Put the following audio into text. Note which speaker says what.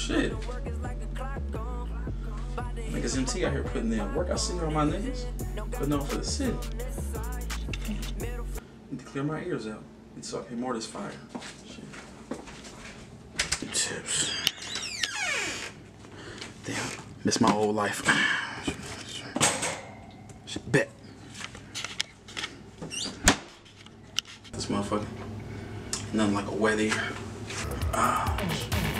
Speaker 1: Shit. Niggas MT out here putting in work. I see all my niggas putting on for the city. Need to clear my ears out. Need to suck more of this fire. Shit. Tips. Damn, miss my old life. Shit, bet. This motherfucker. Nothing like a wet ear.